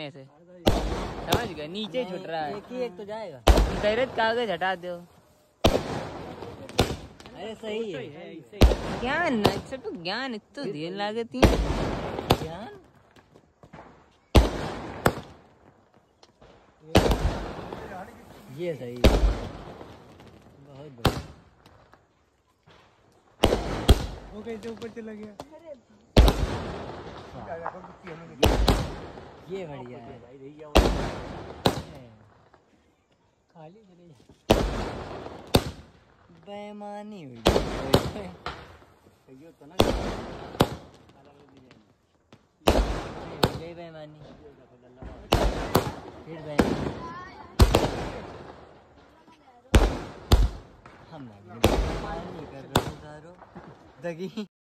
गिरने से, समझ गए? नीचे छुट रहा है। एक तो जाएगा। गैरत कागज हटा दो। अरे सही है। ज्ञान सिर्फ ज्ञान इतना देर लागती है। ज्ञान ये सही है, बहुत बढ़िया। वो कैसे ऊपर चला गया? ये बढ़िया है। खाली बेईमानी हुई। बेईमानी फिर बेईमानी। हम नहीं कर रहे दगी।